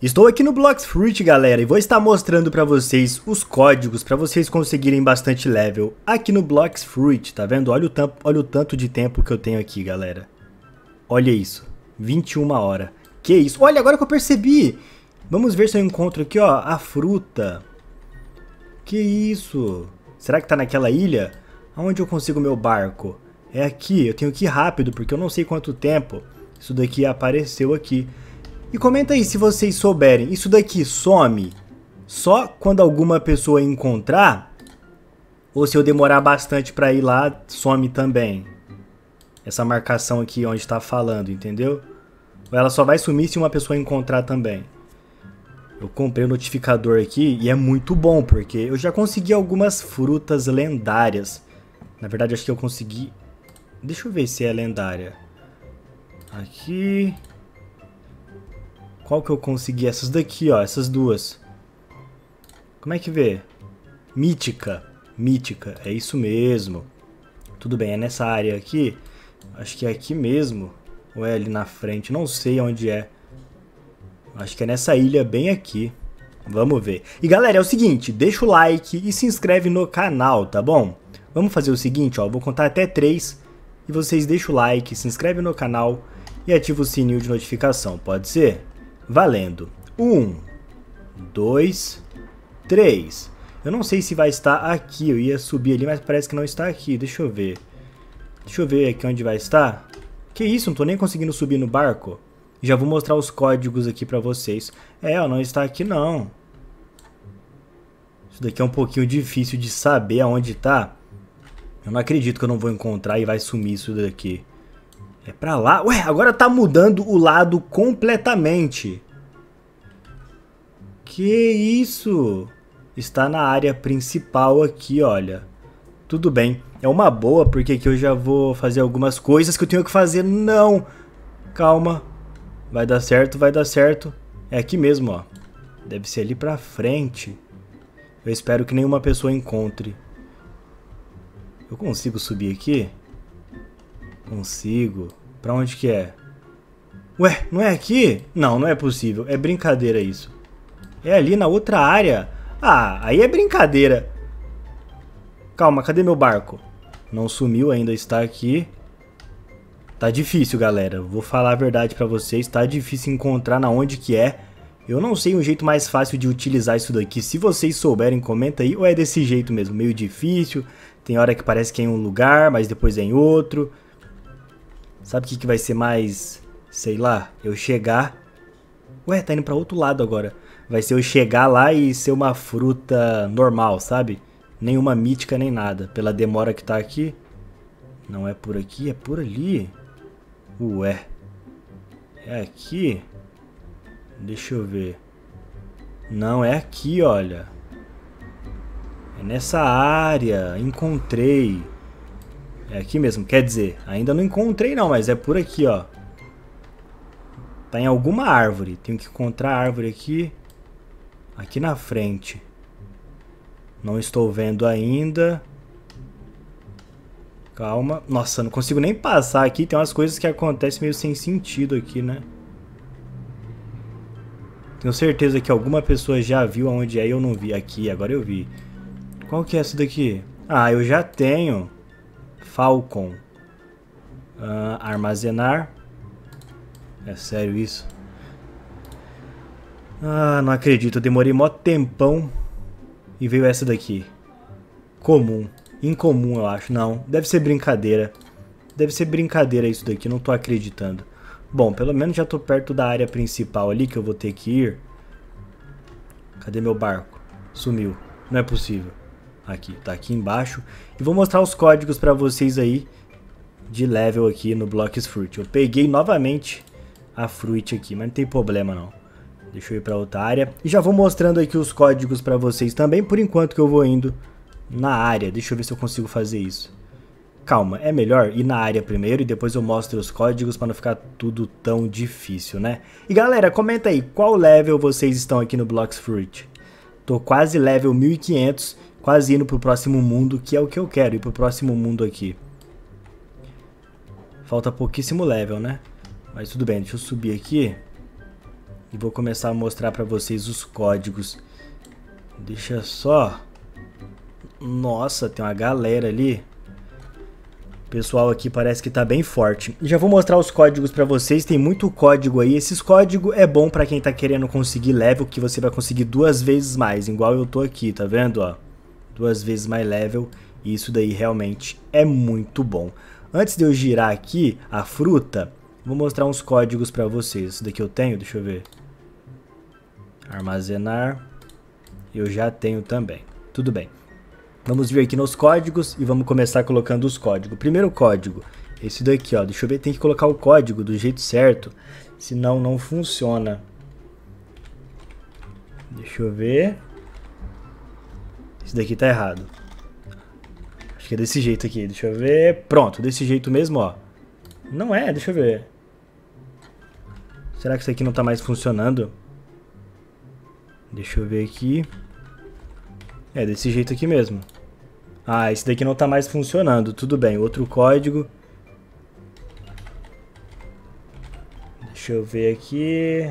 Estou aqui no Blox Fruit, galera, e vou estar mostrando pra vocês os códigos pra vocês conseguirem bastante level aqui no Blox Fruit, tá vendo? Olha o tanto de tempo que eu tenho aqui, galera. Olha isso, 21 horas. Que isso? Olha, agora que eu percebi. Vamos ver se eu encontro aqui, ó, a fruta. Que isso? Será que tá naquela ilha? Aonde eu consigo meu barco? É aqui, eu tenho que ir rápido, porque eu não sei quanto tempo isso daqui apareceu aqui. E comenta aí se vocês souberem, isso daqui some só quando alguma pessoa encontrar? Ou se eu demorar bastante pra ir lá, some também? Essa marcação aqui onde tá falando, entendeu? Ou ela só vai sumir se uma pessoa encontrar também? Eu comprei o notificador aqui e é muito bom, porque eu já consegui algumas frutas lendárias. Na verdade, acho que eu consegui... Deixa eu ver se é lendária. Aqui... Qual que eu consegui? Essas daqui, ó, essas duas. Como é que vê? Mítica. Mítica, é isso mesmo. Tudo bem, é nessa área aqui. Acho que é aqui mesmo. Ou é ali na frente, não sei onde é. Acho que é nessa ilha bem aqui. Vamos ver. E galera, é o seguinte, deixa o like e se inscreve no canal, tá bom? Vamos fazer o seguinte, ó, vou contar até 3 e vocês deixam o like, se inscreve no canal e ativa o sininho de notificação, pode ser? Valendo. 1, 2, 3. Eu não sei se vai estar aqui, eu ia subir ali, mas parece que não está aqui, deixa eu ver. Deixa eu ver aqui onde vai estar. Que isso, não tô nem conseguindo subir no barco. Já vou mostrar os códigos aqui pra vocês. É, ó, não está aqui não. Isso daqui é um pouquinho difícil de saber aonde tá. Eu não acredito que eu não vou encontrar e vai sumir isso daqui. É pra lá? Ué, agora tá mudando o lado completamente. Que isso? Está na área principal aqui, olha. Tudo bem. É uma boa, porque aqui eu já vou fazer algumas coisas que eu tenho que fazer. Não! Calma. Vai dar certo, vai dar certo. É aqui mesmo, ó. Deve ser ali pra frente. Eu espero que nenhuma pessoa encontre. Eu consigo subir aqui? Consigo. Pra onde que é? Ué, não é aqui? Não, não é possível. É brincadeira isso. É ali na outra área. Ah, aí é brincadeira. Calma, cadê meu barco? Não sumiu, ainda está aqui. Tá difícil, galera. Vou falar a verdade pra vocês. Tá difícil encontrar na onde que é. Eu não sei um jeito mais fácil de utilizar isso daqui. Se vocês souberem, comenta aí. Ou é desse jeito mesmo, meio difícil. Tem hora que parece que é em um lugar, mas depois é em outro. Sabe o que vai ser mais... Sei lá, eu chegar... Ué, tá indo pra outro lado agora. Vai ser eu chegar lá e ser uma fruta normal, sabe? Nenhuma mítica nem nada. Pela demora que tá aqui. Não é por aqui, é por ali. Ué. É aqui? Deixa eu ver. Não, é aqui, olha. É nessa área. Encontrei. É aqui mesmo, quer dizer, ainda não encontrei não, mas é por aqui, ó. Tá em alguma árvore. Tenho que encontrar a árvore aqui. Aqui na frente. Não estou vendo ainda. Calma. Nossa, não consigo nem passar aqui. Tem umas coisas que acontecem meio sem sentido aqui, né? Tenho certeza que alguma pessoa já viu aonde é e eu não vi. Aqui, agora eu vi. Qual que é essa daqui? Ah, eu já tenho. Falcon. Armazenar. É sério isso? Ah, não acredito. Eu demorei mó tempão e veio essa daqui. Comum. Incomum, eu acho. Não, deve ser brincadeira. Deve ser brincadeira isso daqui. Não tô acreditando. Bom, pelo menos já tô perto da área principal ali que eu vou ter que ir. Cadê meu barco? Sumiu. Não é possível. Aqui, tá aqui embaixo. E vou mostrar os códigos pra vocês aí de level aqui no Blox Fruit. Eu peguei novamente a Fruit aqui, mas não tem problema não. Deixa eu ir pra outra área. E já vou mostrando aqui os códigos pra vocês também, por enquanto que eu vou indo na área. Deixa eu ver se eu consigo fazer isso. Calma, é melhor ir na área primeiro e depois eu mostro os códigos pra não ficar tudo tão difícil, né? E galera, comenta aí, qual level vocês estão aqui no Blox Fruit? Tô quase level 1500, quase indo pro próximo mundo, que é o que eu quero, ir pro próximo mundo aqui. Falta pouquíssimo level, né? Mas tudo bem, deixa eu subir aqui. E vou começar a mostrar pra vocês os códigos. Deixa só. Nossa, tem uma galera ali. O pessoal aqui parece que tá bem forte. Já vou mostrar os códigos pra vocês. Tem muito código aí. Esses códigos é bom pra quem tá querendo conseguir level, que você vai conseguir 2 vezes mais. Igual eu tô aqui, tá vendo, ó? 2 vezes mais level. E isso daí realmente é muito bom. Antes de eu girar aqui a fruta, vou mostrar uns códigos pra vocês. Esse daqui eu tenho, deixa eu ver. Armazenar. Eu já tenho também. Tudo bem. Vamos vir aqui nos códigos e vamos começar colocando os códigos. Primeiro código, esse daqui, ó. Deixa eu ver, tem que colocar o código do jeito certo, senão não funciona. Deixa eu ver. Esse daqui tá errado. Acho que é desse jeito aqui, deixa eu ver. Pronto, desse jeito mesmo, ó. Não é, deixa eu ver. Será que isso aqui não tá mais funcionando? Deixa eu ver aqui. É desse jeito aqui mesmo. Ah, esse daqui não tá mais funcionando. Tudo bem, outro código. Deixa eu ver aqui.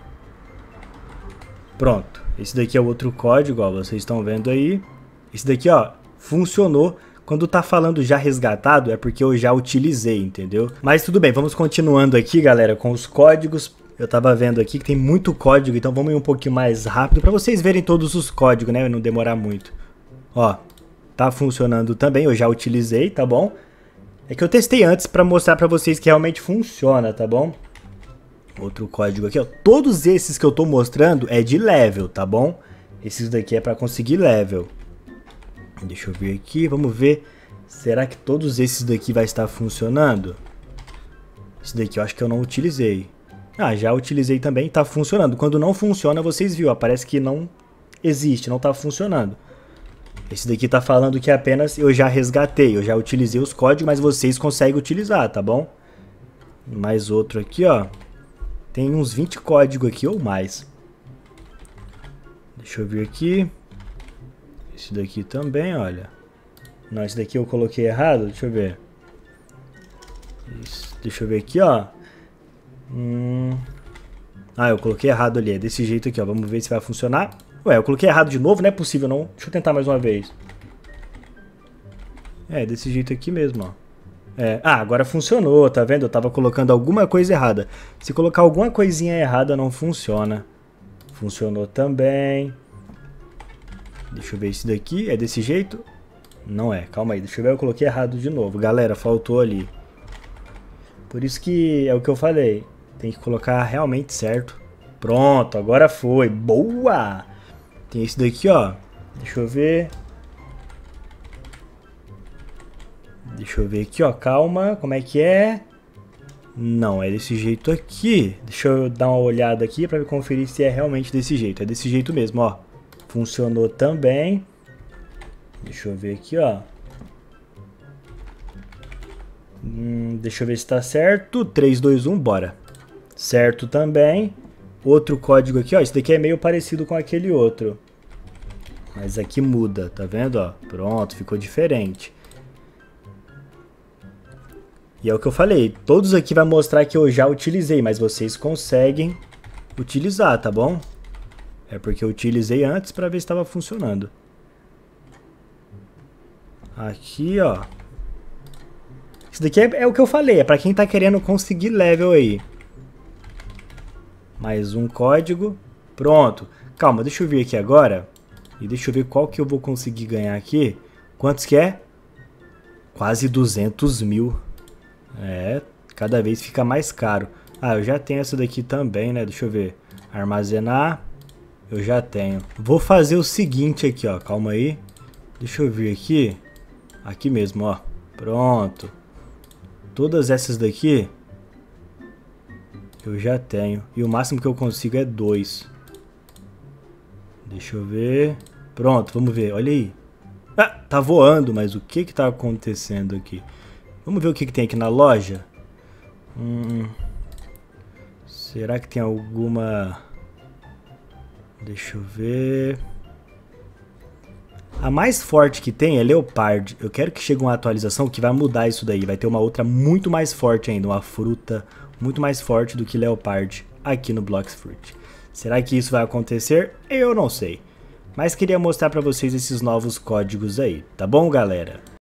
Pronto, esse daqui é o outro código, ó, vocês estão vendo aí. Esse daqui, ó, funcionou. Quando tá falando já resgatado, é porque eu já utilizei, entendeu? Mas tudo bem, vamos continuando aqui, galera, com os códigos. Eu tava vendo aqui que tem muito código, então vamos ir um pouquinho mais rápido pra vocês verem todos os códigos, né? Não demorar muito. Ó, tá funcionando também, eu já utilizei, tá bom? É que eu testei antes pra mostrar pra vocês que realmente funciona, tá bom? Outro código aqui, ó. Todos esses que eu tô mostrando é de level, tá bom? Esses daqui é pra conseguir level. Deixa eu ver aqui, vamos ver. Será que todos esses daqui vai estar funcionando? Esse daqui eu acho que eu não utilizei. Ah, já utilizei também, tá funcionando. Quando não funciona, vocês viram, parece que não existe, não tá funcionando. Esse daqui tá falando que apenas eu já resgatei, eu já utilizei os códigos, mas vocês conseguem utilizar, tá bom? Mais outro aqui, ó. Tem uns 20 códigos aqui ou mais. Deixa eu ver aqui. Esse daqui também, olha. Não, esse daqui eu coloquei errado, deixa eu ver. Isso, deixa eu ver aqui, ó. Ah, eu coloquei errado ali, é desse jeito aqui, ó. Vamos ver se vai funcionar. Ué, eu coloquei errado de novo, não é possível não. Deixa eu tentar mais uma vez. É, desse jeito aqui mesmo, ó. É. Ah, agora funcionou, tá vendo? Eu tava colocando alguma coisa errada. Se colocar alguma coisinha errada, não funciona. Funcionou também. Deixa eu ver esse daqui, é desse jeito? Não é, calma aí, deixa eu ver, eu coloquei errado de novo. Galera, faltou ali. Por isso que é o que eu falei. Tem que colocar realmente certo. Pronto, agora foi. Boa! Tem esse daqui, ó. Deixa eu ver. Deixa eu ver aqui, ó. Calma, como é que é? Não, é desse jeito aqui. Deixa eu dar uma olhada aqui pra conferir se é realmente desse jeito. É desse jeito mesmo, ó. Funcionou também. Deixa eu ver aqui, ó. Deixa eu ver se tá certo. 3, 2, 1, bora. Certo também. Outro código aqui, ó. Esse daqui é meio parecido com aquele outro. Mas aqui muda, tá vendo, ó? Pronto, ficou diferente. E é o que eu falei. Todos aqui vai mostrar que eu já utilizei, mas vocês conseguem utilizar, tá bom? É porque eu utilizei antes pra ver se estava funcionando. Aqui, ó. Isso daqui é o que eu falei. É pra quem tá querendo conseguir level aí. Mais um código. Pronto. Calma, deixa eu vir aqui agora. E deixa eu ver qual que eu vou conseguir ganhar aqui. Quantos que é? Quase 200 mil. É, cada vez fica mais caro. Ah, eu já tenho essa daqui também, né? Deixa eu ver. Armazenar. Eu já tenho. Vou fazer o seguinte aqui, ó. Calma aí. Deixa eu vir aqui. Aqui mesmo, ó. Pronto. Todas essas daqui eu já tenho. E o máximo que eu consigo é 2. Deixa eu ver. Pronto, vamos ver. Olha aí. Ah, tá voando, mas o que que tá acontecendo aqui? Vamos ver o que que tem aqui na loja. Será que tem alguma... Deixa eu ver... A mais forte que tem é Leopard. Eu quero que chegue uma atualização que vai mudar isso daí. Vai ter uma outra muito mais forte ainda. Uma fruta muito mais forte do que Leopard. aqui no Bloxfruit. Será que isso vai acontecer? Eu não sei. Mas queria mostrar para vocês esses novos códigos aí, tá bom, galera?